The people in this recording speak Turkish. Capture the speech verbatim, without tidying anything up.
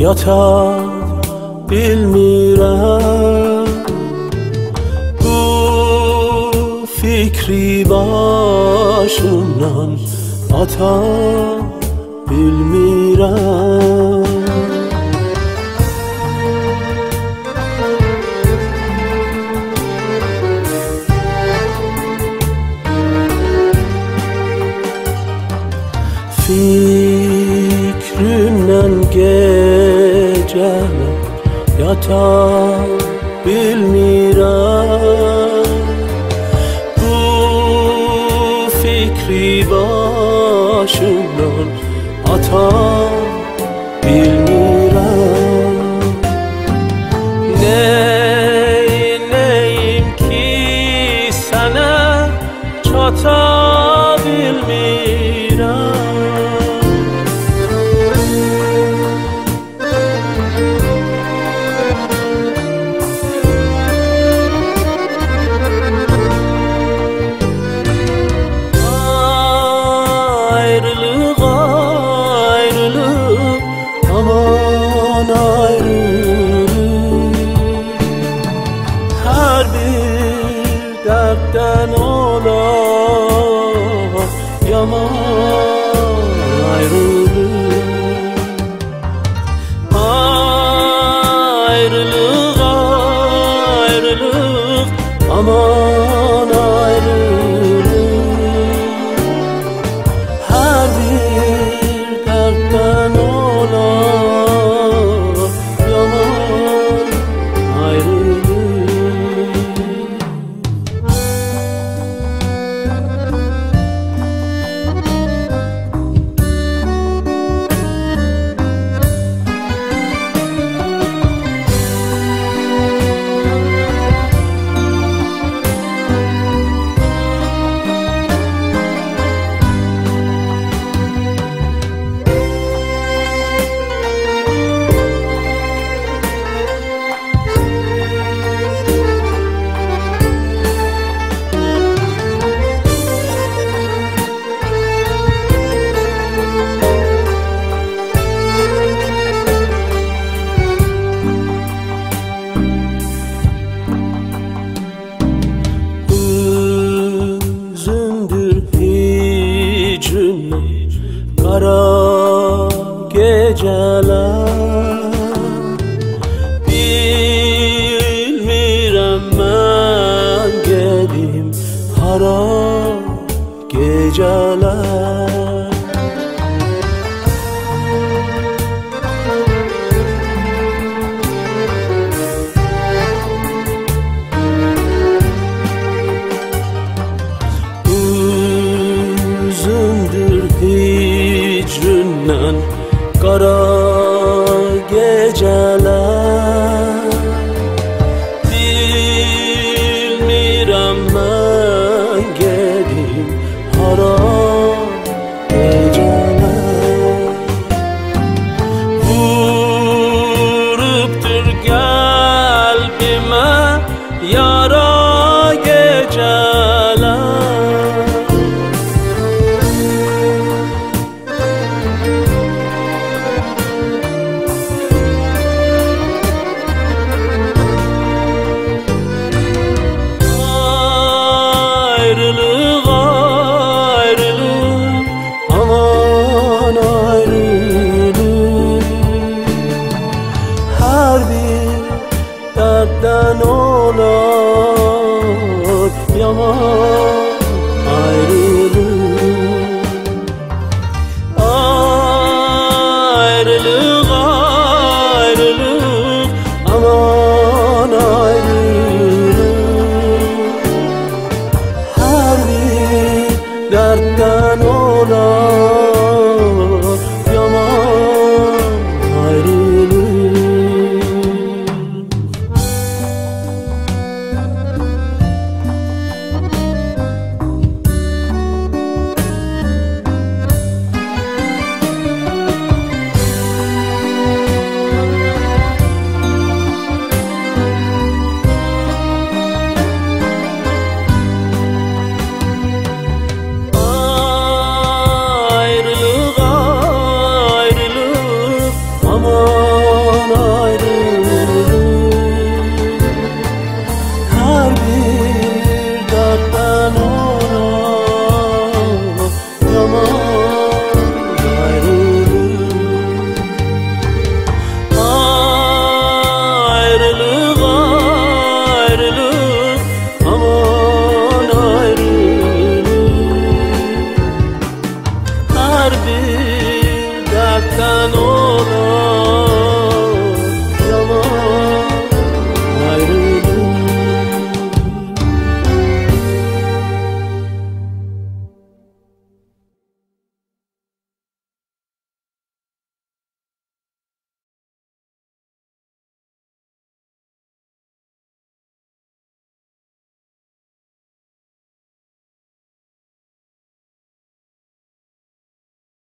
yata bilmirəm. Bu fikri başımdan ata bilmirəm. Fikrimden geceler yata bilmirəm. Bu fikri başımdan ata bilmirəm. Neyneyim ki sənə çata bilmirəm. Dertten ola yaman ayrılık. Ayrılık, ayrılık, aman ayrılık. Her bir dertten ola yaman ayrılık. Kara geceler bilmirəm mən gedim hara geceler. Uzundur hicründən qara geceler. Bilmirəm mən gedim hara geceler. Vurubdur qəlbimə yara geceler. Ayrılık, ayrılık, aman ayrılık. Her bir dertten olur yaman ayrılık. Ayrılık, ayrılık, aman ayrılık. Her bir dertten olur yaman ayrılık. تنها